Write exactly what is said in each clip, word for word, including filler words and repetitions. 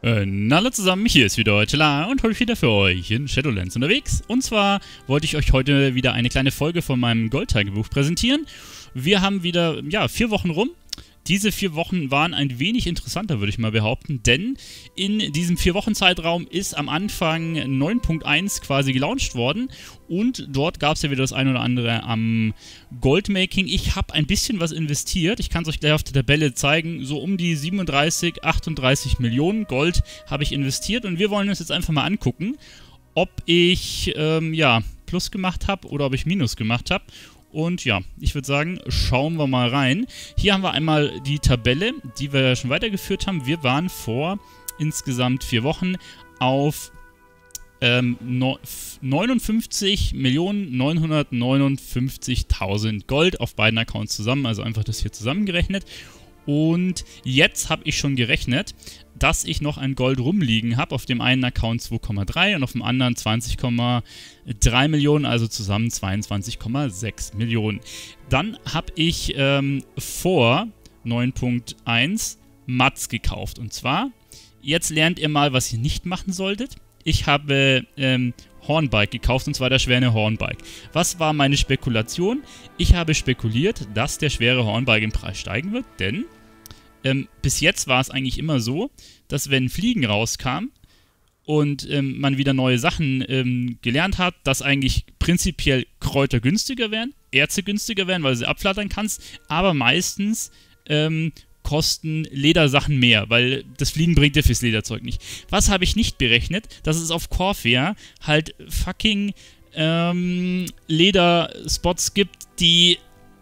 Äh, na alle zusammen, hier ist wieder Tela und heute wieder für euch in Shadowlands unterwegs. Und zwar wollte ich euch heute wieder eine kleine Folge von meinem Goldtagebuch präsentieren. Wir haben wieder, ja, vier Wochen rum. Diese vier Wochen waren ein wenig interessanter, würde ich mal behaupten, denn in diesem vier Wochen Zeitraum ist am Anfang neun Punkt eins quasi gelauncht worden und dort gab es ja wieder das ein oder andere am Goldmaking. Ich habe ein bisschen was investiert, ich kann es euch gleich auf der Tabelle zeigen, so um die siebenunddreißig, achtunddreißig Millionen Gold habe ich investiert und wir wollen uns jetzt einfach mal angucken, ob ich, ähm, ja, Plus gemacht habe oder ob ich Minus gemacht habe. Und ja, ich würde sagen, schauen wir mal rein. Hier haben wir einmal die Tabelle, die wir schon weitergeführt haben. Wir waren vor insgesamt vier Wochen auf ähm, neunundfünfzig Millionen neunhundertneunundfünfzigtausend Gold auf beiden Accounts zusammen. Also einfach das hier zusammengerechnet. Und jetzt habe ich schon gerechnet, dass ich noch ein Gold rumliegen habe. Auf dem einen Account zwei Komma drei und auf dem anderen zwanzig Komma drei Millionen, also zusammen zweiundzwanzig Komma sechs Millionen. Dann habe ich ähm, vor neun Punkt eins Mats gekauft. Und zwar, jetzt lernt ihr mal, was ihr nicht machen solltet. Ich habe ähm, Hornbike gekauft, und zwar der schwere Hornbike. Was war meine Spekulation? Ich habe spekuliert, dass der schwere Hornbike im Preis steigen wird, denn ähm, bis jetzt war es eigentlich immer so, dass wenn Fliegen rauskam und ähm, man wieder neue Sachen ähm, gelernt hat, dass eigentlich prinzipiell Kräuter günstiger werden, Erze günstiger werden, weil du sie abflattern kannst, aber meistens ähm, kosten Ledersachen mehr, weil das Fliegen bringt dir fürs Lederzeug nicht. Was habe ich nicht berechnet? Dass es auf Corvair halt fucking ähm, Lederspots gibt, die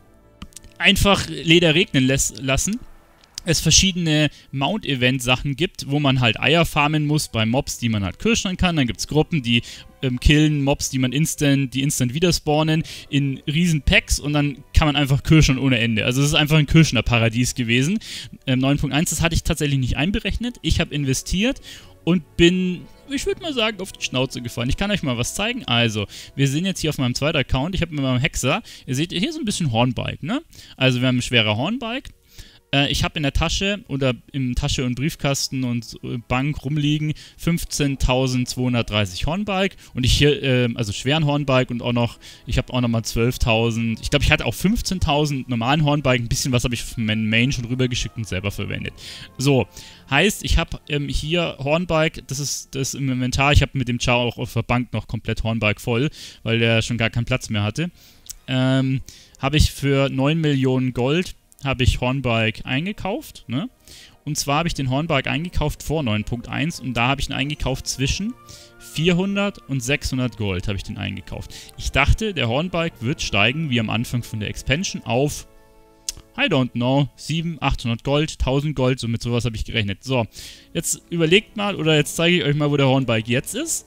einfach Leder regnen lassen. Es verschiedene Mount-Event-Sachen gibt, wo man halt Eier farmen muss bei Mobs, die man halt kirschern kann. Dann gibt es Gruppen, die ähm, killen Mobs, die man instant, die instant wieder spawnen in riesen Packs und dann kann man einfach kirschern ohne Ende. Also es ist einfach ein Kirschner-Paradies gewesen. Ähm, neun Punkt eins, das hatte ich tatsächlich nicht einberechnet. Ich habe investiert und bin, ich würde mal sagen, auf die Schnauze gefallen. Ich kann euch mal was zeigen. Also, wir sind jetzt hier auf meinem zweiten Account. Ich habe mit meinem Hexer, ihr seht hier so ein bisschen Hornbike, ne? Also wir haben ein schwerer Hornbike. Ich habe in der Tasche oder im Tasche und Briefkasten und Bank rumliegen fünfzehntausendzweihundertdreißig Hornbike und ich hier, äh, also schweren Hornbike und auch noch, ich habe auch nochmal zwölftausend, ich glaube ich hatte auch fünfzehntausend normalen Hornbike, ein bisschen was habe ich von meinem Main schon rübergeschickt und selber verwendet. So, heißt, ich habe ähm, hier Hornbike, das ist das im Inventar, ich habe mit dem Char auch auf der Bank noch komplett Hornbike voll, weil der schon gar keinen Platz mehr hatte. Ähm, habe ich für neun Millionen Gold habe ich Hornbike eingekauft, ne? Und zwar habe ich den Hornbike eingekauft vor neun Punkt eins und da habe ich ihn eingekauft zwischen vierhundert und sechshundert Gold habe ich den eingekauft. Ich dachte, der Hornbike wird steigen, wie am Anfang von der Expansion, auf, I don't know, siebenhundert, achthundert Gold, tausend Gold, so mit sowas habe ich gerechnet. So, jetzt überlegt mal, oder jetzt zeige ich euch mal, wo der Hornbike jetzt ist.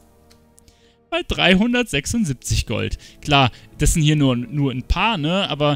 Bei dreihundertsechsundsiebzig Gold. Klar, das sind hier nur, nur ein paar, ne, aber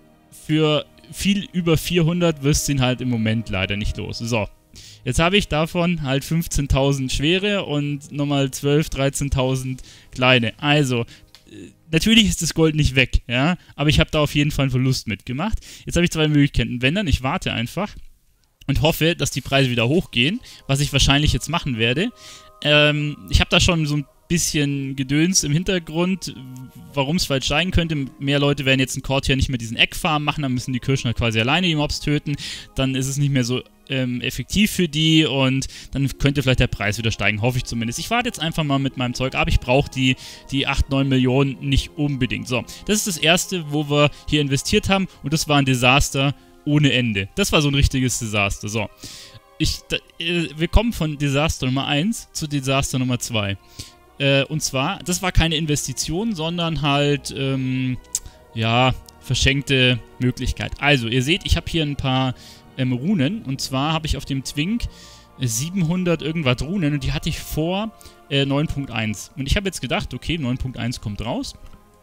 für viel über vierhundert wirst du ihn halt im Moment leider nicht los. So, jetzt habe ich davon halt fünfzehntausend schwere und nochmal zwölftausend, dreizehntausend kleine. Also, natürlich ist das Gold nicht weg, ja, aber ich habe da auf jeden Fall einen Verlust mitgemacht. Jetzt habe ich zwei Möglichkeiten. Wenn dann, ich warte einfach und hoffe, dass die Preise wieder hochgehen, was ich wahrscheinlich jetzt machen werde. Ähm, ich habe da schon so ein bisschen Gedöns im Hintergrund, warum es vielleicht steigen könnte. Mehr Leute werden jetzt in Court nicht mehr diesen Eckfarm machen, dann müssen die Kirschner quasi alleine die Mobs töten, dann ist es nicht mehr so ähm, effektiv für die und dann könnte vielleicht der Preis wieder steigen, hoffe ich zumindest. Ich warte jetzt einfach mal mit meinem Zeug ab, ich brauche die, die acht, neun Millionen nicht unbedingt. So, das ist das erste, wo wir hier investiert haben und das war ein Desaster ohne Ende. Das war so ein richtiges Desaster. So, ich, da, äh, wir kommen von Desaster Nummer eins zu Desaster Nummer zwei. Äh, und zwar, das war keine Investition, sondern halt, ähm, ja, verschenkte Möglichkeit. Also, ihr seht, ich habe hier ein paar ähm, Runen. Und zwar habe ich auf dem Twink siebenhundert irgendwas Runen und die hatte ich vor äh, neun Punkt eins. Und ich habe jetzt gedacht, okay, neun Punkt eins kommt raus.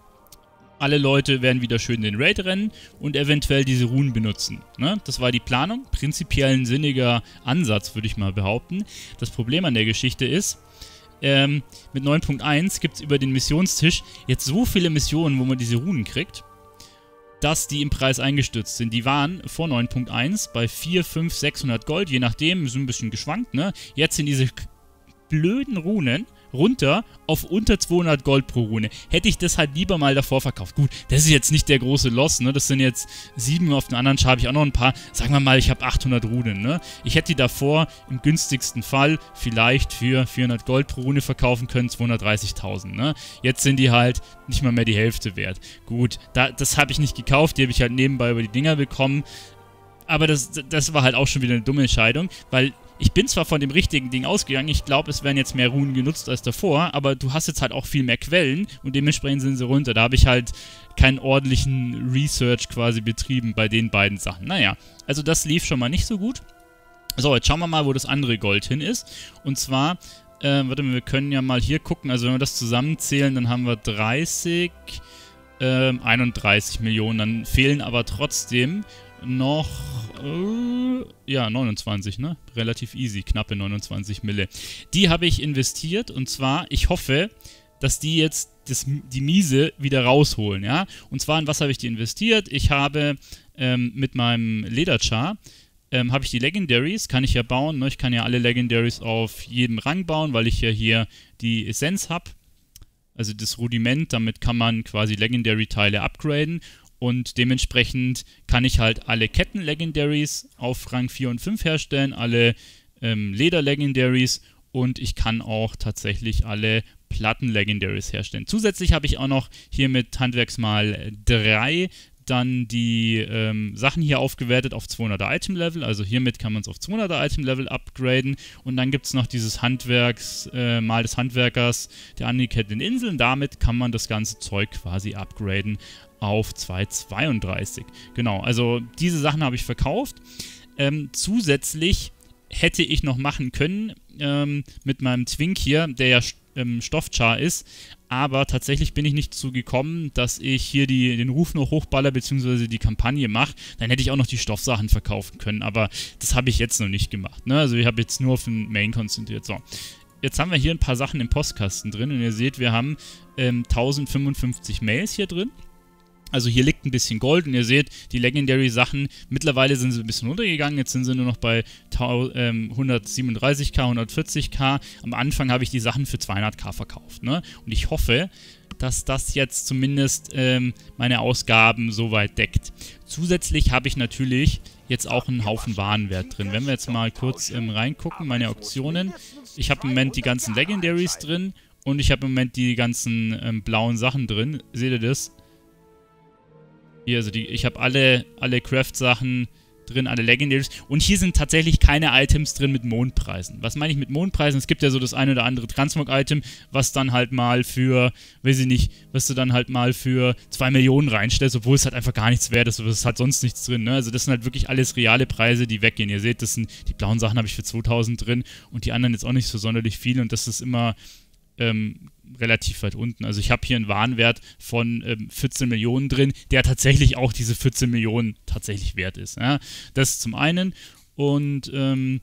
Alle Leute werden wieder schön den Raid rennen und eventuell diese Runen benutzen. Ne? Das war die Planung. Prinzipiell ein sinniger Ansatz, würde ich mal behaupten. Das Problem an der Geschichte ist, Ähm, mit neun Punkt eins gibt es über den Missionstisch jetzt so viele Missionen, wo man diese Runen kriegt. dass die im Preis eingestürzt sind. Die waren vor neun Punkt eins bei vier, fünf, sechshundert Gold, je nachdem, so ein bisschen geschwankt, ne? Jetzt sind diese blöden Runen runter auf unter zweihundert Gold pro Rune. Hätte ich das halt lieber mal davor verkauft. Gut, das ist jetzt nicht der große Loss, ne? Das sind jetzt sieben, auf den anderen Char habe ich auch noch ein paar. Sagen wir mal, ich habe achthundert Runen, ne? Ich hätte die davor im günstigsten Fall vielleicht für vierhundert Gold pro Rune verkaufen können, zweihundertdreißigtausend, ne? Jetzt sind die halt nicht mal mehr die Hälfte wert. Gut, da, das habe ich nicht gekauft, die habe ich halt nebenbei über die Dinger bekommen. Aber das, das war halt auch schon wieder eine dumme Entscheidung, weil ich bin zwar von dem richtigen Ding ausgegangen, ich glaube, es werden jetzt mehr Runen genutzt als davor, aber du hast jetzt halt auch viel mehr Quellen und dementsprechend sind sie runter. Da habe ich halt keinen ordentlichen Research quasi betrieben bei den beiden Sachen. Naja, also das lief schon mal nicht so gut. So, jetzt schauen wir mal, wo das andere Gold hin ist. Und zwar, äh, warte mal, wir können ja mal hier gucken, also wenn wir das zusammenzählen, dann haben wir dreißig, äh, einunddreißig Millionen, dann fehlen aber trotzdem noch, äh, ja, neunundzwanzig, ne? Relativ easy, knappe neunundzwanzig Mille. Die habe ich investiert und zwar, ich hoffe, dass die jetzt das, die Miese wieder rausholen, ja? Und zwar, in was habe ich die investiert? Ich habe ähm, mit meinem Lederchar, ähm, habe ich die Legendaries, kann ich ja bauen, ne? Ich kann ja alle Legendaries auf jedem Rang bauen, weil ich ja hier die Essenz habe. Also das Rudiment, damit kann man quasi Legendary-Teile upgraden. Und dementsprechend kann ich halt alle Ketten-Legendaries auf Rang vier und fünf herstellen, alle ähm, Leder-Legendaries und ich kann auch tatsächlich alle Platten-Legendaries herstellen. Zusätzlich habe ich auch noch hier mit Handwerksmal drei dann die ähm, Sachen hier aufgewertet auf zweihunderter Item-Level, also hiermit kann man es auf zweihunderter Item-Level upgraden und dann gibt es noch dieses Handwerks, äh, Mal des Handwerkers der angeketteten Inseln, damit kann man das ganze Zeug quasi upgraden auf zweihundertzweiunddreißig. Genau, also diese Sachen habe ich verkauft. Ähm, zusätzlich hätte ich noch machen können ähm, mit meinem Twink hier, der ja ähm, Stoffchar ist, aber tatsächlich bin ich nicht dazu gekommen, dass ich hier die, den Ruf noch hochballer bzw. die Kampagne mache. Dann hätte ich auch noch die Stoffsachen verkaufen können, aber das habe ich jetzt noch nicht gemacht, ne? Also ich habe jetzt nur auf den Main konzentriert. So, jetzt haben wir hier ein paar Sachen im Postkasten drin und ihr seht, wir haben ähm, tausendfünfundfünfzig Mails hier drin. Also hier liegt ein bisschen Gold und ihr seht, die Legendary-Sachen, mittlerweile sind sie ein bisschen runtergegangen, jetzt sind sie nur noch bei hundertsiebenunddreißig K, hundertvierzig K. Am Anfang habe ich die Sachen für zweihundert K verkauft, ne? Und ich hoffe, dass das jetzt zumindest ähm, meine Ausgaben soweit deckt. Zusätzlich habe ich natürlich jetzt auch einen Haufen Warenwert drin. Wenn wir jetzt mal kurz ähm, reingucken, meine Auktionen. Ich habe im Moment die ganzen Legendaries drin und ich habe im Moment die ganzen ähm, blauen Sachen drin. Seht ihr das? Hier, also die, ich habe alle, alle Craft-Sachen drin, alle Legendaries. Und hier sind tatsächlich keine Items drin mit Mondpreisen. Was meine ich mit Mondpreisen? Es gibt ja so das ein oder andere Transmog-Item, was dann halt mal für, weiß ich nicht, was du dann halt mal für zwei Millionen reinstellst, obwohl es halt einfach gar nichts wert ist. Es hat sonst nichts drin, ne? Also das sind halt wirklich alles reale Preise, die weggehen. Ihr seht, das sind, die blauen Sachen habe ich für zweitausend drin und die anderen jetzt auch nicht so sonderlich viel. Und das ist immer ähm, relativ weit unten. Also ich habe hier einen Warenwert von ähm, vierzehn Millionen drin, der tatsächlich auch diese vierzehn Millionen tatsächlich wert ist. Ja? Das zum einen. Und ähm,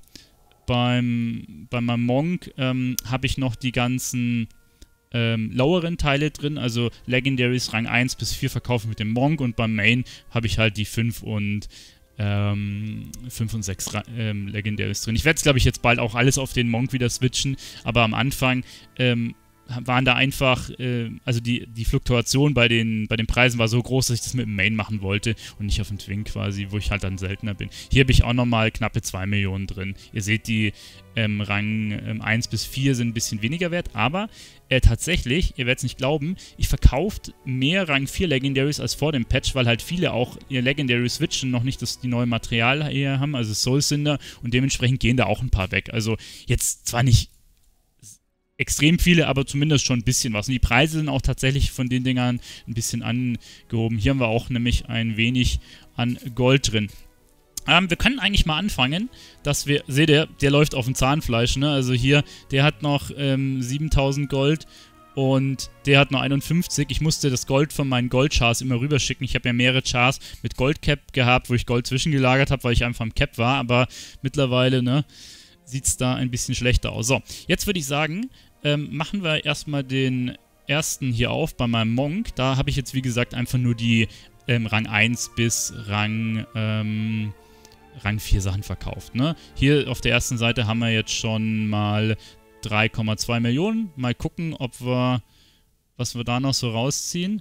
beim, bei meinem Monk ähm, habe ich noch die ganzen ähm, loweren Teile drin, also Legendaries Rang eins bis vier verkaufe mit dem Monk und beim Main habe ich halt die fünf und Ähm, fünf und sechs ähm, Legendaries drin. Ich werde es, glaube ich, jetzt bald auch alles auf den Monk wieder switchen, aber am Anfang ähm, waren da einfach, äh, also die, die Fluktuation bei den, bei den Preisen war so groß, dass ich das mit dem Main machen wollte und nicht auf dem Twink quasi, wo ich halt dann seltener bin. Hier habe ich auch nochmal knappe zwei Millionen drin. Ihr seht, die ähm, Rang ähm, eins bis vier sind ein bisschen weniger wert, aber äh, tatsächlich, ihr werdet es nicht glauben, ich verkauft mehr Rang vier Legendaries als vor dem Patch, weil halt viele auch ihr Legendary switchen, noch nicht das die neue Material hier haben, also Soul Cinder, und dementsprechend gehen da auch ein paar weg. Also jetzt zwar nicht extrem viele, aber zumindest schon ein bisschen was. Und die Preise sind auch tatsächlich von den Dingern ein bisschen angehoben. Hier haben wir auch nämlich ein wenig an Gold drin. Ähm, wir können eigentlich mal anfangen, dass wir, seht ihr, der läuft auf dem Zahnfleisch, ne? Also hier, der hat noch ähm, siebentausend Gold und der hat noch einundfünfzig. Ich musste das Gold von meinen Goldchars immer rüberschicken. Ich habe ja mehrere Chars mit Goldcap gehabt, wo ich Gold zwischengelagert habe, weil ich einfach im Cap war, aber mittlerweile, ne, sieht es da ein bisschen schlechter aus. So, jetzt würde ich sagen, ähm, machen wir erstmal den ersten hier auf bei meinem Monk. Da habe ich jetzt, wie gesagt, einfach nur die ähm, Rang eins bis Rang, ähm, Rang vier Sachen verkauft. Ne? Hier auf der ersten Seite haben wir jetzt schon mal drei Komma zwei Millionen. Mal gucken, ob wir, was wir da noch so rausziehen.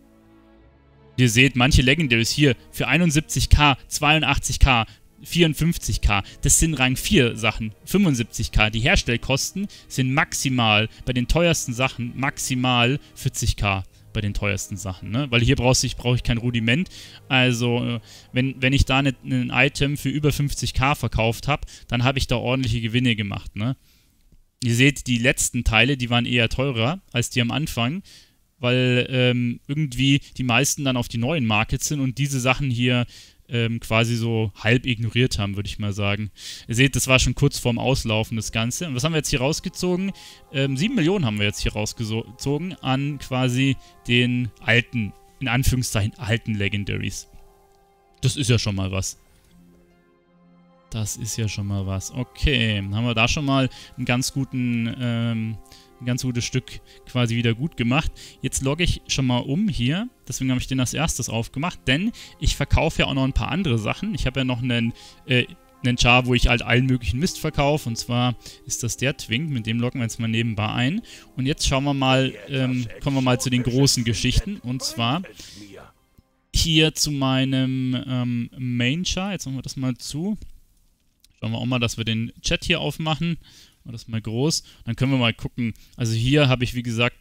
Ihr seht, manche Legendaries hier für einundsiebzig K, zweiundachtzig K, vierundfünfzig K. Das sind Rang vier Sachen. fünfundsiebzig K. Die Herstellkosten sind maximal, bei den teuersten Sachen, maximal vierzig K. Bei den teuersten Sachen, ne? Weil hier brauche ich, brauch ich kein Rudiment. Also, wenn, wenn ich da ein ne, Item für über fünfzig K verkauft habe, dann habe ich da ordentliche Gewinne gemacht, ne? Ihr seht, die letzten Teile, die waren eher teurer als die am Anfang, weil ähm, irgendwie die meisten dann auf die neuen Markets sind und diese Sachen hier ähm, quasi so halb ignoriert haben, würde ich mal sagen. Ihr seht, das war schon kurz vorm Auslaufen, das Ganze. Und was haben wir jetzt hier rausgezogen? Ähm, sieben Millionen haben wir jetzt hier rausgezogen an quasi den alten, in Anführungszeichen, alten Legendaries. Das ist ja schon mal was. Das ist ja schon mal was. Okay, dann haben wir da schon mal einen ganz guten, ähm, ein ganz gutes Stück quasi wieder gut gemacht. Jetzt logge ich schon mal um hier. Deswegen habe ich den als erstes aufgemacht, denn ich verkaufe ja auch noch ein paar andere Sachen. Ich habe ja noch einen, äh, einen Char, wo ich halt allen möglichen Mist verkaufe. Und zwar ist das der Twink, mit dem loggen wir jetzt mal nebenbei ein. Und jetzt schauen wir mal, ähm, kommen wir mal zu den großen Geschichten. Und zwar hier zu meinem ähm, Main-Char. Jetzt machen wir das mal zu. Schauen wir auch mal, dass wir den Chat hier aufmachen. Machen wir das mal groß. Dann können wir mal gucken. Also hier habe ich, wie gesagt,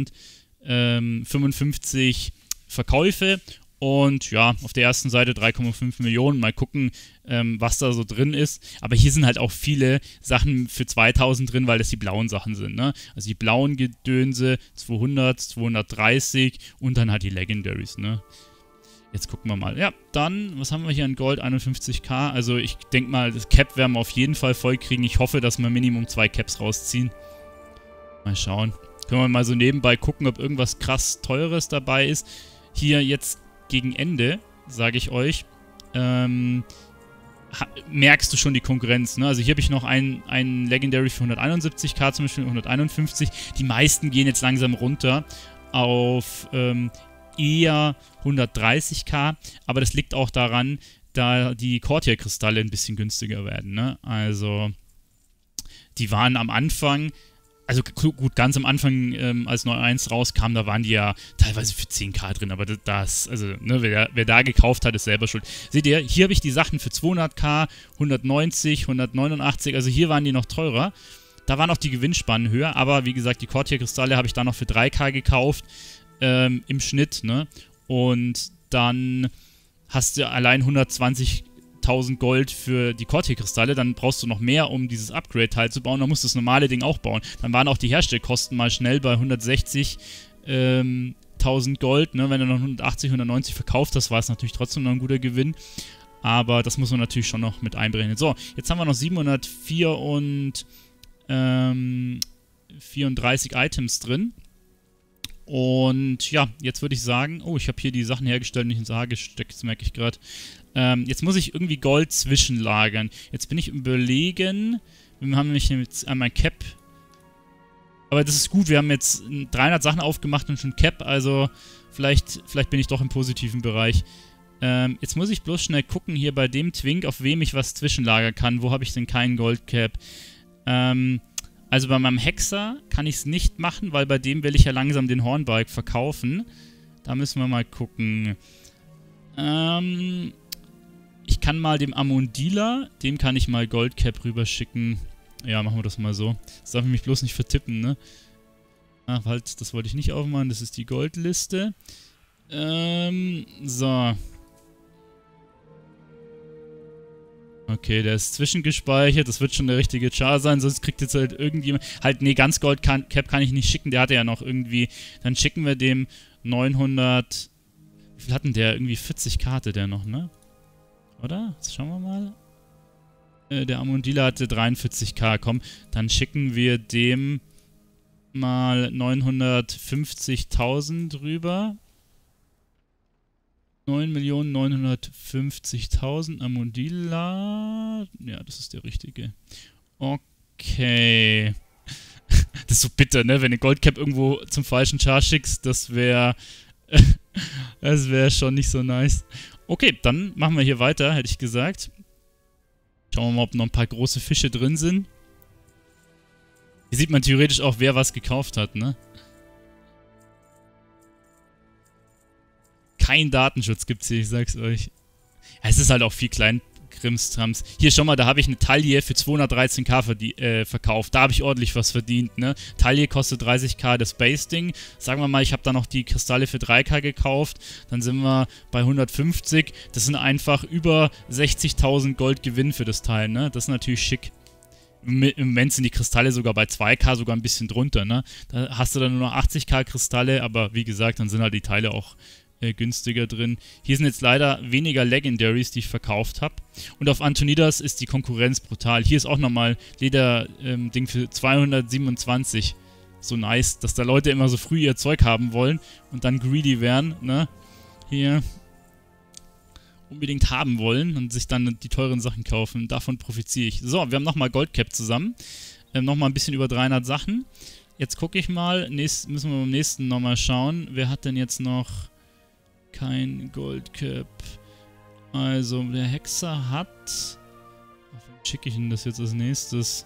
tausendfünfundfünfzig Verkäufe. Und ja, auf der ersten Seite drei Komma fünf Millionen. Mal gucken, ähm, was da so drin ist. Aber hier sind halt auch viele Sachen für zweitausend drin, weil das die blauen Sachen sind, ne? Also die blauen Gedönse, zweihundert, zweihundertdreißig und dann halt die Legendaries, ne? Jetzt gucken wir mal. Ja, dann, was haben wir hier an Gold? einundfünfzig K. Also ich denke mal, das Cap werden wir auf jeden Fall voll kriegen. Ich hoffe, dass wir Minimum zwei Caps rausziehen. Mal schauen. Können wir mal so nebenbei gucken, ob irgendwas krass Teures dabei ist. Hier jetzt gegen Ende, sage ich euch, ähm, merkst du schon die Konkurrenz, ne? Also hier habe ich noch einen, einen Legendary für hunderteinundsiebzig K, zum Beispiel hunderteinundfünfzig. Die meisten gehen jetzt langsam runter auf ähm, eher hundertdreißig K, aber das liegt auch daran, da die Courtier-Kristalle ein bisschen günstiger werden, ne? Also die waren am Anfang, also gut, ganz am Anfang, ähm, als neun eins rauskam, da waren die ja teilweise für zehn K drin, aber das, also, ne, wer, wer da gekauft hat, ist selber schuld. Seht ihr, hier habe ich die Sachen für zweihundert K, hundertneunzig, hundertneunundachtzig, also hier waren die noch teurer. Da waren auch die Gewinnspannen höher, aber wie gesagt, die Courtier-Kristalle habe ich da noch für drei K gekauft, ähm, im Schnitt, ne? Und dann hast du allein hundertzwanzigtausend Gold für die Courtier-Kristalle, dann brauchst du noch mehr, um dieses Upgrade-Teil zu bauen, dann musst du das normale Ding auch bauen. Dann waren auch die Herstellkosten mal schnell bei hundertsechzigtausend ähm, Gold, ne? Wenn du noch hundertachtzig, hundertneunzig verkauft hast, war es natürlich trotzdem noch ein guter Gewinn. Aber das muss man natürlich schon noch mit einberechnen. So, jetzt haben wir noch siebenhundertvier und ähm, vierunddreißig Items drin. Und ja, jetzt würde ich sagen, oh, ich habe hier die Sachen hergestellt und nicht ins A gesteckt, das merke ich gerade. Ähm, jetzt muss ich irgendwie Gold zwischenlagern. Jetzt bin ich überlegen, wir haben nämlich jetzt einmal Cap. Aber das ist gut, wir haben jetzt dreihundert Sachen aufgemacht und schon Cap, also vielleicht, vielleicht bin ich doch im positiven Bereich. Ähm, jetzt muss ich bloß schnell gucken hier bei dem Twink, auf wem ich was zwischenlagern kann. Wo habe ich denn keinen Goldcap? Ähm... Also bei meinem Hexer kann ich es nicht machen, weil bei dem will ich ja langsam den Hornbike verkaufen. Da müssen wir mal gucken. Ähm, ich kann mal dem Amundila, dem kann ich mal Goldcap rüberschicken. Ja, machen wir das mal so. Das darf ich mich bloß nicht vertippen, ne? Ach, halt, das wollte ich nicht aufmachen. Das ist die Goldliste. Ähm, so. Okay, der ist zwischengespeichert, das wird schon der richtige Char sein, sonst kriegt jetzt halt irgendjemand... Halt, nee, ganz Gold kann, Cap kann ich nicht schicken, der hatte ja noch irgendwie... Dann schicken wir dem neunhundert... Wie viel hatten der? Irgendwie vierzig K hatte der noch, ne? Oder? Jetzt schauen wir mal. Äh, der Amundila hatte dreiundvierzig K, komm, dann schicken wir dem mal neunhundertfünfzigtausend rüber. neun Millionen neunhundertfünfzigtausend Amundila. Ja, das ist der richtige. Okay. Das ist so bitter, ne? Wenn du Goldcap irgendwo zum falschen Char schickst, das wäre Das wäre schon nicht so nice. Okay, dann machen wir hier weiter, hätte ich gesagt. Schauen wir mal, ob noch ein paar große Fische drin sind. Hier sieht man theoretisch auch, wer was gekauft hat, ne? Kein Datenschutz gibt's hier, ich sag's euch. Ja, es ist halt auch viel Kleinkrimstrams. Hier, schau mal, da habe ich eine Taille für zweihundertdreizehn K äh, verkauft. Da habe ich ordentlich was verdient, ne? Taille kostet dreißig K, das Base-Ding. Sagen wir mal, ich habe da noch die Kristalle für drei K gekauft. Dann sind wir bei hundertfünfzig. Das sind einfach über sechzigtausend Gold Gewinn für das Teil, ne? Das ist natürlich schick. Im Moment sind die Kristalle sogar bei zwei K, sogar ein bisschen drunter, ne? Da hast du dann nur noch achtzig K Kristalle, aber wie gesagt, dann sind halt die Teile auch äh, günstiger drin. Hier sind jetzt leider weniger Legendaries, die ich verkauft habe. Und auf Antonidas ist die Konkurrenz brutal. Hier ist auch nochmal Leder-Ding ähm, für zweihundertsiebenundzwanzig. So nice, dass da Leute immer so früh ihr Zeug haben wollen und dann greedy werden, ne? Hier unbedingt haben wollen und sich dann die teuren Sachen kaufen. Davon profitiere ich. So, wir haben nochmal Goldcap zusammen. Ähm, nochmal ein bisschen über dreihundert Sachen. Jetzt gucke ich mal. Nächst, müssen wir beim nächsten nochmal schauen. Wer hat denn jetzt noch kein Goldcap? Also, der Hexer hat... Auf wen schicke ich denn das jetzt als nächstes?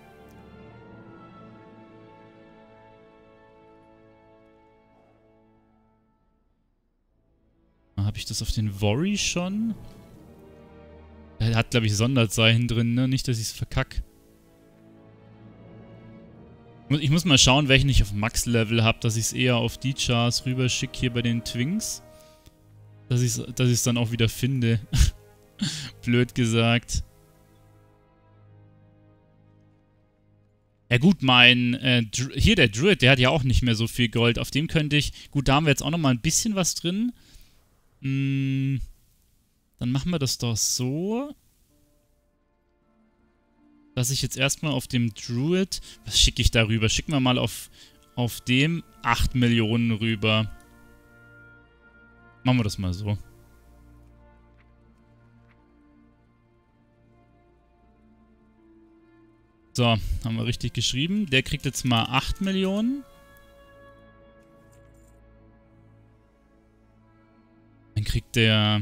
Habe ich das auf den Worry schon? Er hat, glaube ich, Sonderzeichen drin, ne? Nicht, dass ich es verkacke. Ich muss mal schauen, welchen ich auf Max-Level habe, dass ich es eher auf die Chars rüberschicke hier bei den Twinks. Dass ich es dass ich's dann auch wieder finde. Blöd gesagt. Ja gut, mein... Äh, hier der Druid, der hat ja auch nicht mehr so viel Gold. Auf dem könnte ich... Gut, da haben wir jetzt auch nochmal ein bisschen was drin. Dann machen wir das doch so, dass ich jetzt erstmal auf dem Druid... Was schicke ich da rüber? Schicken wir mal auf, auf dem acht Millionen rüber. Machen wir das mal so. So, haben wir richtig geschrieben. Der kriegt jetzt mal acht Millionen. Dann kriegt der...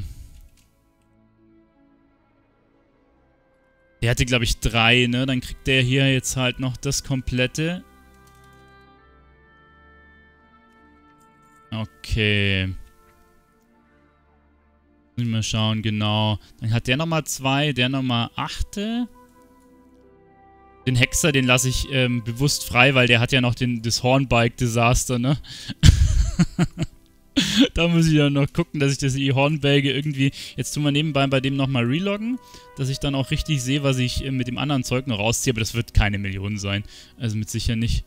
Der hatte, glaube ich, drei, ne? Dann kriegt der hier jetzt halt noch das komplette. Okay. Müssen wir mal schauen, genau. Dann hat der nochmal zwei, der nochmal achte. Den Hexer, den lasse ich ähm, bewusst frei, weil der hat ja noch den, das Hornbike-Desaster, ne? Da muss ich ja noch gucken, dass ich das die Hornbälge irgendwie... Jetzt tun wir nebenbei bei dem nochmal reloggen, dass ich dann auch richtig sehe, was ich äh, mit dem anderen Zeug noch rausziehe. Aber das wird keine Million sein. Also mit sicher nicht.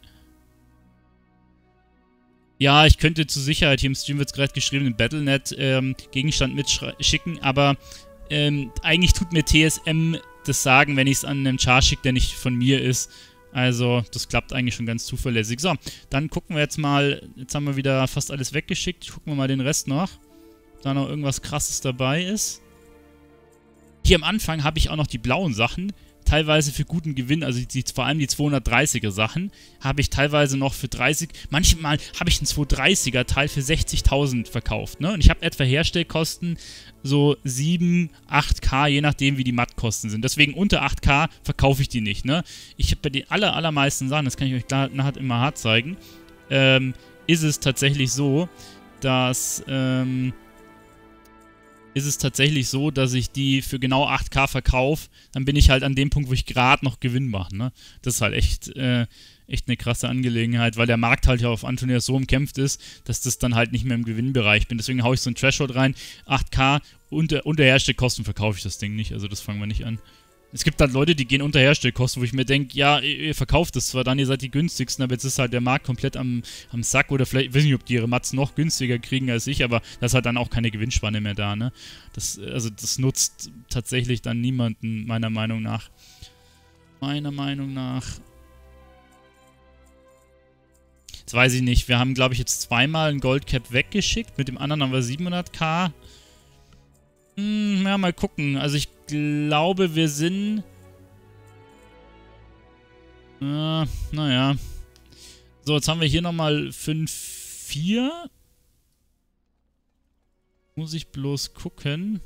Ja, ich könnte zur Sicherheit, hier im Stream wird es gerade geschrieben, im Battle Punkt net ähm, Gegenstand mitschicken. Aber ähm, eigentlich tut mir T S M das sagen, wenn ich es an einem Char schicke, der nicht von mir ist. Also, das klappt eigentlich schon ganz zuverlässig. So, dann gucken wir jetzt mal. Jetzt haben wir wieder fast alles weggeschickt. Gucken wir mal den Rest noch. Ob da noch irgendwas Krasses dabei ist. Hier am Anfang habe ich auch noch die blauen Sachen. Teilweise für guten Gewinn, also die, vor allem die zweihundertdreißiger Sachen, habe ich teilweise noch für dreißig, manchmal habe ich einen zweihundertdreißiger Teil für sechzigtausend verkauft, ne? Und ich habe etwa Herstellkosten so sieben, acht K, je nachdem wie die Mattkosten sind. Deswegen unter acht K verkaufe ich die nicht, ne? Ich habe bei den aller, allermeisten Sachen, das kann ich euch klar, nachher immer hart zeigen, ähm, ist es tatsächlich so, dass, ähm, ist es tatsächlich so, dass ich die für genau acht K verkaufe, dann bin ich halt an dem Punkt, wo ich gerade noch Gewinn mache, ne? Das ist halt echt, äh, echt eine krasse Angelegenheit, weil der Markt halt ja auf Antonidas so umkämpft ist, dass das dann halt nicht mehr im Gewinnbereich bin. Deswegen haue ich so ein Threshold rein, acht K, unter, unter Herstellkosten verkaufe ich das Ding nicht, also das fangen wir nicht an. Es gibt halt Leute, die gehen unter Herstellkosten, wo ich mir denke, ja, ihr, ihr verkauft das zwar dann, ihr seid die günstigsten, aber jetzt ist halt der Markt komplett am, am Sack oder vielleicht, ich weiß nicht, ob die ihre Mats noch günstiger kriegen als ich, aber da ist halt dann auch keine Gewinnspanne mehr da, ne? Das, also das nutzt tatsächlich dann niemanden, meiner Meinung nach. Meiner Meinung nach. Jetzt weiß ich nicht, wir haben, glaube ich, jetzt zweimal ein Goldcap weggeschickt, mit dem anderen haben wir siebenhundert K. Hm, ja, mal gucken. Also ich glaube, wir sind... Äh, naja. So, jetzt haben wir hier nochmal fünf vier. Muss ich bloß gucken.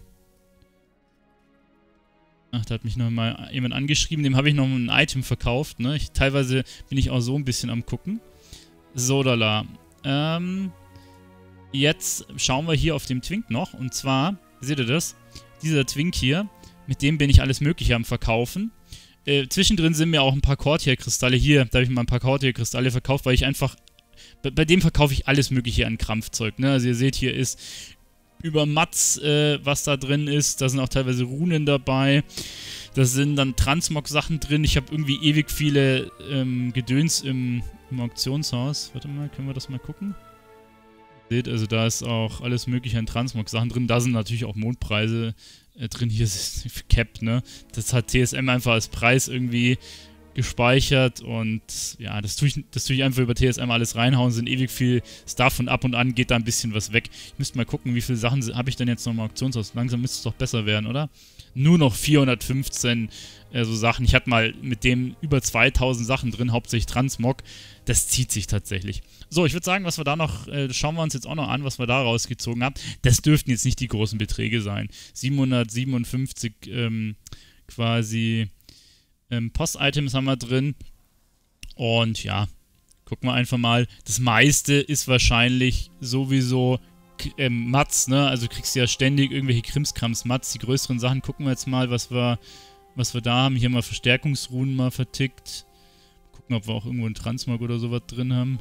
Ach, da hat mich noch mal jemand angeschrieben. Dem habe ich noch ein Item verkauft, ne? Ich, teilweise bin ich auch so ein bisschen am gucken. So, lala. Ähm, jetzt schauen wir hier auf dem Twink noch. Und zwar, seht ihr das? Dieser Twink hier, mit dem bin ich alles Mögliche am Verkaufen. Äh, zwischendrin sind mir auch ein paar Cortier-Kristalle hier. Da habe ich mal ein paar Cortier-Kristalle verkauft, weil ich einfach... Bei, bei dem verkaufe ich alles Mögliche an Krampfzeug, ne? Also ihr seht, hier ist über Mats, äh, was da drin ist. Da sind auch teilweise Runen dabei. Da sind dann Transmog-Sachen drin. Ich habe irgendwie ewig viele ähm, Gedöns im, im Auktionshaus. Warte mal, können wir das mal gucken? Seht, also da ist auch alles Mögliche an Transmog-Sachen drin. Da sind natürlich auch Mondpreise äh, drin. Hier ist Cap, ne? Das hat T S M einfach als Preis irgendwie gespeichert und ja, das tue ich, das tue ich einfach über T S M alles reinhauen, sind ewig viel Stuff und ab und an geht da ein bisschen was weg. Ich müsste mal gucken, wie viele Sachen habe ich denn jetzt noch im Auktionshaus. Langsam müsste es doch besser werden, oder? Nur noch vierhundertfünfzehn äh, so Sachen. Ich hatte mal mit dem über zweitausend Sachen drin, hauptsächlich Transmog. Das zieht sich tatsächlich. So, ich würde sagen, was wir da noch, äh, schauen wir uns jetzt auch noch an, was wir da rausgezogen haben. Das dürften jetzt nicht die großen Beträge sein. siebenhundertsiebenundfünfzig ähm, quasi Ähm, Post-Items haben wir drin. Und ja, gucken wir einfach mal. Das meiste ist wahrscheinlich sowieso ähm, Mats, ne? Also du kriegst ja ständig irgendwelche Krimskrams Mats. Die größeren Sachen gucken wir jetzt mal, was wir, was wir da haben. Hier mal Verstärkungsrunen mal vertickt. Gucken, ob wir auch irgendwo einen Transmog oder sowas drin haben.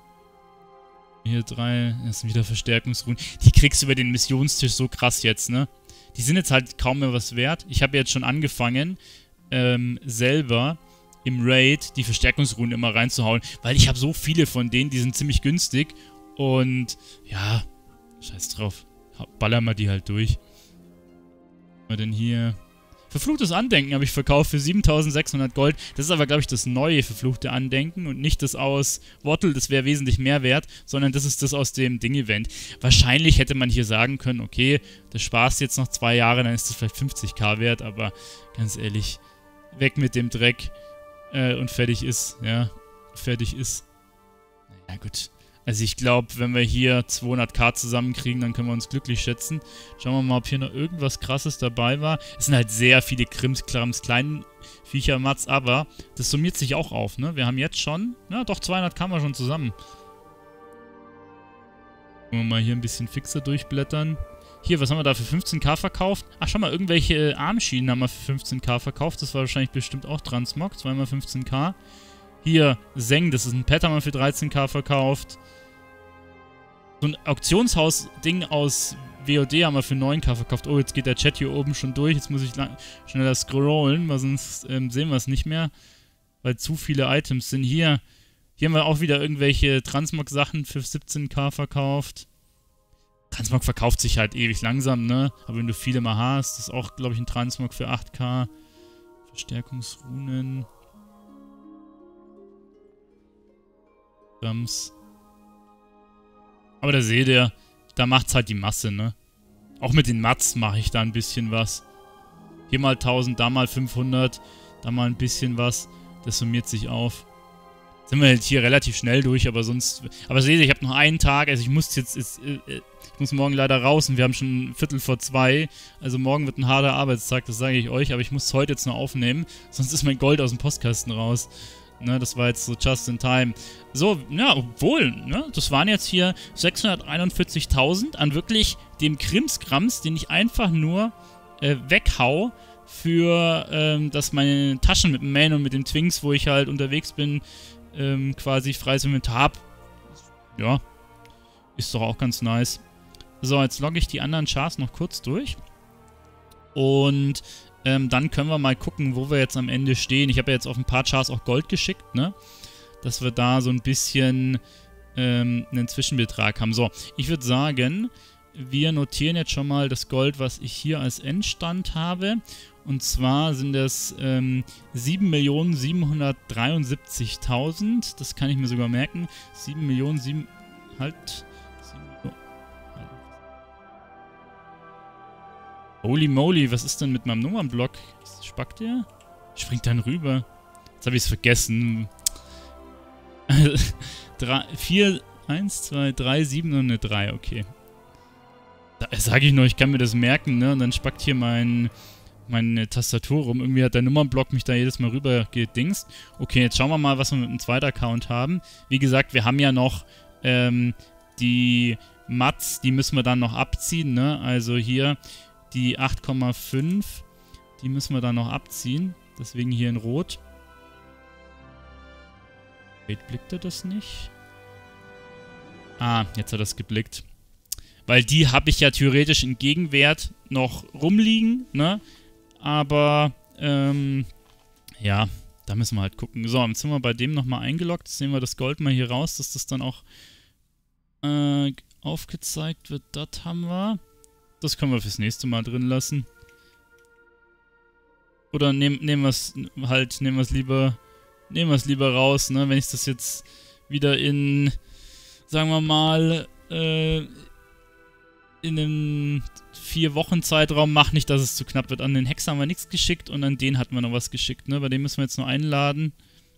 Hier drei. Das sind wieder Verstärkungsrunen. Die kriegst du über den Missionstisch so krass jetzt, ne? Die sind jetzt halt kaum mehr was wert. Ich habe jetzt schon angefangen, Ähm, selber im Raid die Verstärkungsrunen immer reinzuhauen, weil ich habe so viele von denen, die sind ziemlich günstig und ja, scheiß drauf, ballern wir die halt durch. Was haben wir denn hier? Verfluchtes Andenken habe ich verkauft für siebentausendsechshundert Gold. Das ist aber, glaube ich, das neue verfluchte Andenken und nicht das aus Wortel, das wäre wesentlich mehr wert, sondern das ist das aus dem Ding-Event. Wahrscheinlich hätte man hier sagen können, okay, das sparst jetzt noch zwei Jahre, dann ist das vielleicht fünfzigtausend wert, aber ganz ehrlich, weg mit dem Dreck äh, und fertig ist, ja, fertig ist. Na gut. Also ich glaube, wenn wir hier zweihunderttausend zusammenkriegen, dann können wir uns glücklich schätzen. Schauen wir mal, ob hier noch irgendwas Krasses dabei war. Es sind halt sehr viele Krimskrams, kleinen Viecher-Mats, aber das summiert sich auch auf, ne? Wir haben jetzt schon, ja doch, zweihundert kamen wir schon zusammen. Wollen wir mal hier ein bisschen fixer durchblättern. Hier, was haben wir da für fünfzehntausend verkauft? Ach, schau mal, irgendwelche Armschienen haben wir für fünfzehntausend verkauft. Das war wahrscheinlich bestimmt auch Transmog, zweimal fünfzehntausend. Hier, Zeng, das ist ein Pet, haben wir für dreizehntausend verkauft. So ein Auktionshaus-Ding aus W O D haben wir für neuntausend verkauft. Oh, jetzt geht der Chat hier oben schon durch. Jetzt muss ich schneller scrollen, weil sonst ähm, sehen wir es nicht mehr. Weil zu viele Items sind hier. Hier haben wir auch wieder irgendwelche Transmog-Sachen für siebzehntausend verkauft. Transmog verkauft sich halt ewig langsam, ne? Aber wenn du viele mal hast, das ist auch, glaube ich, ein Transmog für achttausend. Verstärkungsrunen. Rams. Aber da seht ihr, da macht's halt die Masse, ne? Auch mit den Mats mache ich da ein bisschen was. Hier mal tausend, da mal fünfhundert, da mal ein bisschen was. Das summiert sich auf. Sind wir jetzt hier relativ schnell durch, aber sonst... Aber seht ihr, ich habe noch einen Tag, also ich muss jetzt... Ist, äh, ich muss morgen leider raus und wir haben schon Viertel vor zwei. Also morgen wird ein harter Arbeitstag, das sage ich euch, aber ich muss es heute jetzt noch aufnehmen. Sonst ist mein Gold aus dem Postkasten raus. Ne, das war jetzt so just in time. So, ja, obwohl, ne, das waren jetzt hier sechshunderteinundvierzigtausend an wirklich dem Krimskrams, den ich einfach nur äh, weghau für, ähm, dass meine Taschen mit dem Man und mit den Twinks, wo ich halt unterwegs bin, ähm, quasi freies Inventar habe. Ja, ist doch auch ganz nice. So, jetzt logge ich die anderen Chars noch kurz durch. Und ähm, dann können wir mal gucken, wo wir jetzt am Ende stehen. Ich habe ja jetzt auf ein paar Chars auch Gold geschickt, ne? Dass wir da so ein bisschen ähm, einen Zwischenbetrag haben. So, ich würde sagen, wir notieren jetzt schon mal das Gold, was ich hier als Endstand habe. Und zwar sind das ähm, sieben Millionen siebenhundertdreiundsiebzigtausend. Das kann ich mir sogar merken. sieben Millionen sieben... Halt... Holy moly, was ist denn mit meinem Nummernblock? Spackt der? Springt dann rüber. Jetzt habe ich es vergessen. vier, eins, zwei, drei, sieben und eine drei, okay. sage ich nur, ich kann mir das merken, ne? Und dann spackt hier mein, meine Tastatur rum. Irgendwie hat der Nummernblock mich da jedes Mal rüber gedingst. Okay, jetzt schauen wir mal, was wir mit dem zweiten Account haben. Wie gesagt, wir haben ja noch ähm, die Mats, die müssen wir dann noch abziehen, ne? Also hier die acht Komma fünf, die müssen wir dann noch abziehen. Deswegen hier in Rot. Wait, blickt er das nicht? Ah, jetzt hat er es geblickt. Weil die habe ich ja theoretisch in Gegenwert noch rumliegen, ne? Aber, ähm, ja, da müssen wir halt gucken. So, jetzt sind wir bei dem nochmal eingeloggt. Jetzt nehmen wir das Gold mal hier raus, dass das dann auch äh, aufgezeigt wird. Das haben wir. Das können wir fürs nächste Mal drin lassen. Oder nehm, nehmen wir es halt, nehmen wir es lieber, nehmen wir es lieber raus, ne? Wenn ich das jetzt wieder in, sagen wir mal, äh, in einem vier Wochen Zeitraum mache, nicht, dass es zu knapp wird. An den Hex haben wir nichts geschickt und an den hatten wir noch was geschickt, ne? Bei dem müssen wir jetzt nur einladen.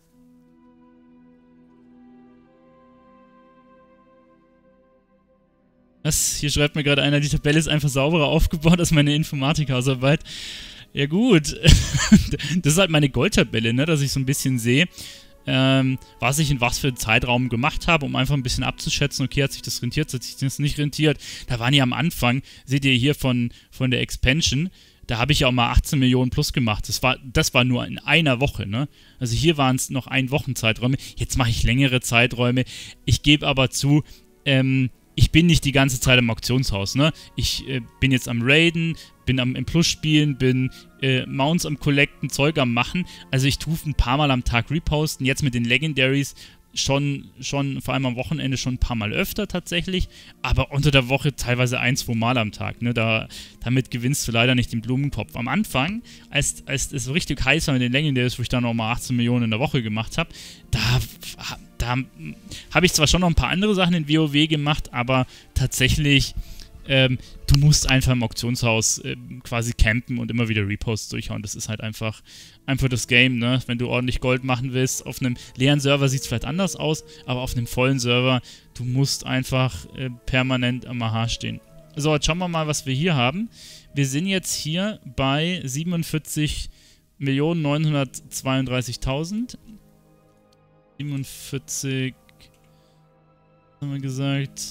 Was? Hier schreibt mir gerade einer, die Tabelle ist einfach sauberer aufgebaut als meine Informatikhausarbeit. Ja gut, das ist halt meine Goldtabelle, ne, dass ich so ein bisschen sehe, ähm, was ich in was für einen Zeitraum gemacht habe, um einfach ein bisschen abzuschätzen, okay, hat sich das rentiert, hat sich das nicht rentiert. Da waren ja am Anfang, seht ihr hier von, von der Expansion, da habe ich ja auch mal achtzehn Millionen plus gemacht. Das war, das war nur in einer Woche, ne? Also hier waren es noch ein Wochenzeiträume, jetzt mache ich längere Zeiträume. Ich gebe aber zu, ähm, ich bin nicht die ganze Zeit im Auktionshaus, ne? Ich äh, bin jetzt am Raiden, bin am im Plus spielen, bin äh, Mounts am Collecten, Zeug am Machen. Also ich tue ein paar Mal am Tag reposten. Jetzt mit den Legendaries schon, schon, vor allem am Wochenende schon ein paar Mal öfter tatsächlich. Aber unter der Woche teilweise ein, zwei Mal am Tag, ne? Da, damit gewinnst du leider nicht den Blumentopf. Am Anfang, als, als es so richtig heiß war mit den Legendaries, wo ich dann nochmal achtzehn Millionen in der Woche gemacht habe, da Da habe ich zwar schon noch ein paar andere Sachen in WoW gemacht, aber tatsächlich, ähm, du musst einfach im Auktionshaus äh, quasi campen und immer wieder Reposts durchhauen. Das ist halt einfach, einfach das Game, ne? Wenn du ordentlich Gold machen willst. Auf einem leeren Server sieht es vielleicht anders aus, aber auf einem vollen Server, du musst einfach äh, permanent am A H stehen. So, jetzt schauen wir mal, was wir hier haben. Wir sind jetzt hier bei siebenundvierzig Millionen neunhundertzweiunddreißigtausend. siebenundvierzig, was haben wir gesagt,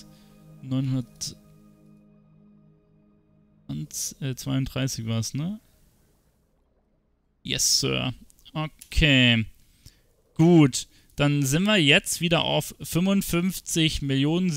neunhundertzweiunddreißig war es, ne? Yes, Sir. Okay. Gut, dann sind wir jetzt wieder auf fünfundfünfzig Millionen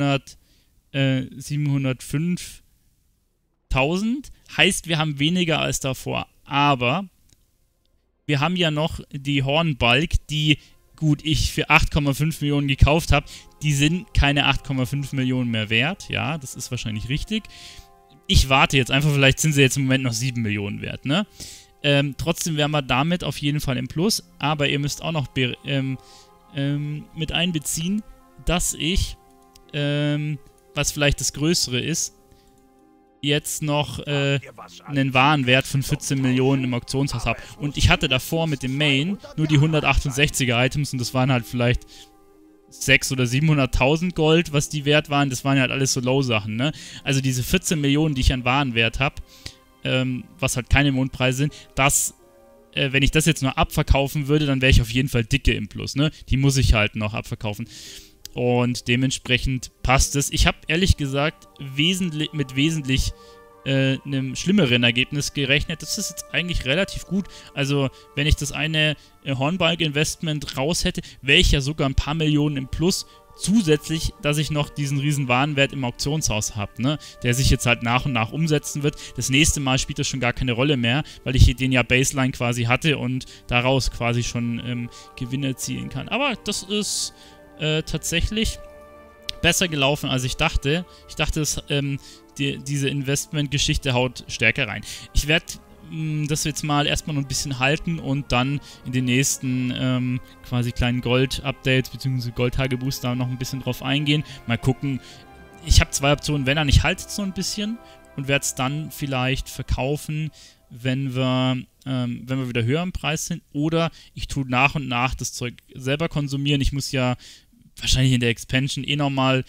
siebenhundertfünftausend. Heißt, wir haben weniger als davor. Aber wir haben ja noch die Hornbalk, die... gut, ich für acht Komma fünf Millionen gekauft habe, die sind keine acht Komma fünf Millionen mehr wert. Ja, das ist wahrscheinlich richtig. Ich warte jetzt einfach, vielleicht sind sie jetzt im Moment noch sieben Millionen wert, ne? Ähm, trotzdem wären wir damit auf jeden Fall im Plus, aber ihr müsst auch noch ähm, ähm, mit einbeziehen, dass ich, ähm, was vielleicht das Größere ist, jetzt noch äh, einen Warenwert von vierzehn Millionen im Auktionshaus habe. Und ich hatte davor mit dem Main nur die hundertachtundsechziger Items und das waren halt vielleicht sechshunderttausend oder siebenhunderttausend Gold, was die wert waren. Das waren ja halt alles so Low-Sachen, ne? Also diese vierzehn Millionen, die ich an Warenwert habe, ähm, was halt keine Mondpreise sind, das, äh, wenn ich das jetzt nur abverkaufen würde, dann wäre ich auf jeden Fall dicke im Plus, ne? Die muss ich halt noch abverkaufen. Und dementsprechend passt es. Ich habe ehrlich gesagt wesentlich, mit wesentlich äh, einem schlimmeren Ergebnis gerechnet. Das ist jetzt eigentlich relativ gut. Also, wenn ich das eine äh, Hornbalg-Investment raus hätte, wäre ich ja sogar ein paar Millionen im Plus. Zusätzlich, dass ich noch diesen riesen Warenwert im Auktionshaus habe, ne? Der sich jetzt halt nach und nach umsetzen wird. Das nächste Mal spielt das schon gar keine Rolle mehr, weil ich den ja Baseline quasi hatte und daraus quasi schon ähm, Gewinne erzielen kann. Aber das ist... Äh, tatsächlich besser gelaufen, als ich dachte. Ich dachte, dass, ähm, die, diese Investment-Geschichte haut stärker rein. Ich werde das jetzt mal erstmal noch ein bisschen halten und dann in den nächsten ähm, quasi kleinen Gold-Updates bzw. Gold-Tageboosts da noch ein bisschen drauf eingehen. Mal gucken. Ich habe zwei Optionen. Wenn er nicht haltet so ein bisschen und werde es dann vielleicht verkaufen, wenn wir, ähm, wenn wir wieder höher im Preis sind. Oder ich tue nach und nach das Zeug selber konsumieren. Ich muss ja wahrscheinlich in der Expansion eh nochmal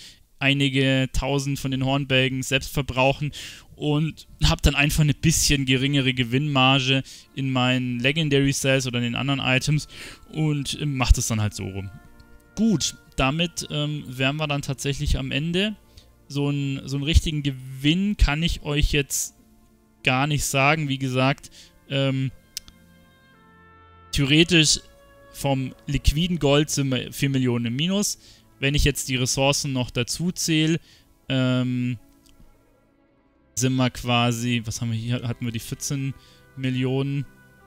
einige tausend von den Hornbälgen selbst verbrauchen und habe dann einfach eine bisschen geringere Gewinnmarge in meinen Legendary Sales oder in den anderen Items und äh, mache das dann halt so rum. Gut, damit ähm, wären wir dann tatsächlich am Ende. So, ein, so einen richtigen Gewinn kann ich euch jetzt gar nicht sagen. Wie gesagt, ähm, theoretisch vom liquiden Gold sind wir vier Millionen im Minus. Wenn ich jetzt die Ressourcen noch dazu zähle, ähm, sind wir quasi, was haben wir hier, hatten wir die vierzehn Millionen.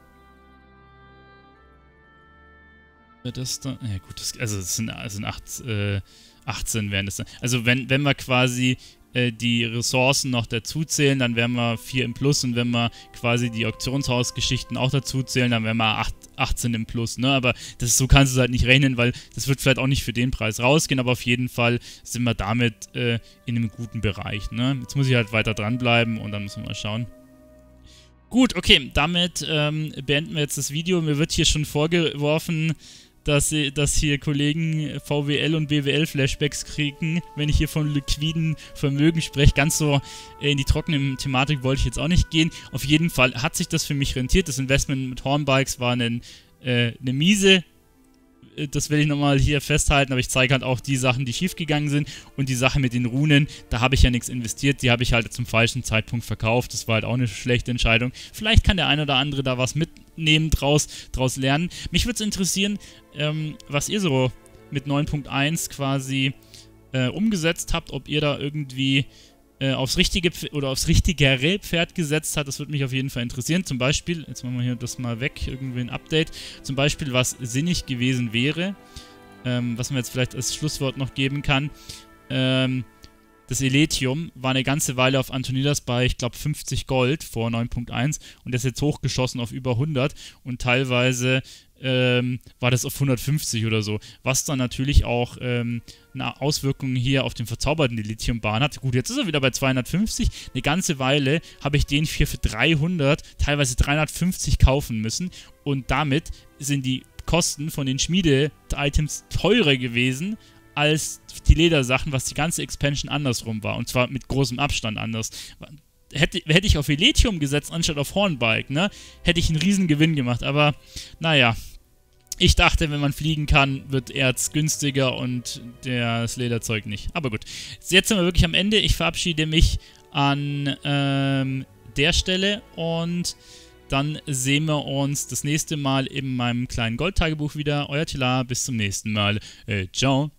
Das da, ja gut, das, also es sind, es sind acht, äh, achtzehn wären das dann. Also wenn, wenn wir quasi äh, die Ressourcen noch dazu zählen, dann wären wir vier im Plus und wenn wir quasi die Auktionshausgeschichten auch dazu zählen, dann wären wir acht, achtzehn im Plus, ne? Aber das, so kannst du es halt nicht rechnen, weil das wird vielleicht auch nicht für den Preis rausgehen, aber auf jeden Fall sind wir damit äh, in einem guten Bereich, ne? Jetzt muss ich halt weiter dranbleiben und dann müssen wir mal schauen. Gut, okay, damit ähm, beenden wir jetzt das Video. Mir wird hier schon vorgeworfen, dass, dass hier Kollegen V W L und B W L-Flashbacks kriegen, wenn ich hier von liquiden Vermögen spreche. Ganz so in die trockene Thematik wollte ich jetzt auch nicht gehen. Auf jeden Fall hat sich das für mich rentiert. Das Investment mit Hornbikes war eine, äh, eine miese. Das will ich nochmal hier festhalten, aber ich zeige halt auch die Sachen, die schiefgegangen sind und die Sache mit den Runen, da habe ich ja nichts investiert, die habe ich halt zum falschen Zeitpunkt verkauft, das war halt auch eine schlechte Entscheidung. Vielleicht kann der ein oder andere da was mitnehmen, draus, draus lernen. Mich würde es interessieren, ähm, was ihr so mit neun Punkt eins quasi äh, umgesetzt habt, ob ihr da irgendwie äh, aufs richtige Pf oder aufs richtigere Pferd gesetzt habt, das würde mich auf jeden Fall interessieren. Zum Beispiel, jetzt machen wir hier das mal weg, irgendwie ein Update, zum Beispiel, was sinnig gewesen wäre, ähm, was man jetzt vielleicht als Schlusswort noch geben kann, ähm, das Eletium war eine ganze Weile auf Antonidas bei, ich glaube, fünfzig Gold vor neun Punkt eins und das ist jetzt hochgeschossen auf über hundert und teilweise ähm, war das auf hundertfünfzig oder so, was dann natürlich auch ähm, eine Auswirkung hier auf den verzauberten Lithiumbahn hat. Gut, jetzt ist er wieder bei zweihundertfünfzig, eine ganze Weile habe ich den hier für dreihundert, teilweise dreihundertfünfzig kaufen müssen und damit sind die Kosten von den Schmiede-Items teurer gewesen als die Ledersachen, was die ganze Expansion andersrum war. Und zwar mit großem Abstand anders. Hätte, hätte ich auf Eletium gesetzt, anstatt auf Hornbike, ne, hätte ich einen riesen Gewinn gemacht. Aber, naja, ich dachte, wenn man fliegen kann, wird Erz günstiger und das Lederzeug nicht. Aber gut, jetzt sind wir wirklich am Ende. Ich verabschiede mich an ähm, der Stelle und dann sehen wir uns das nächste Mal in meinem kleinen Goldtagebuch wieder. Euer Tila, bis zum nächsten Mal. Äh, ciao.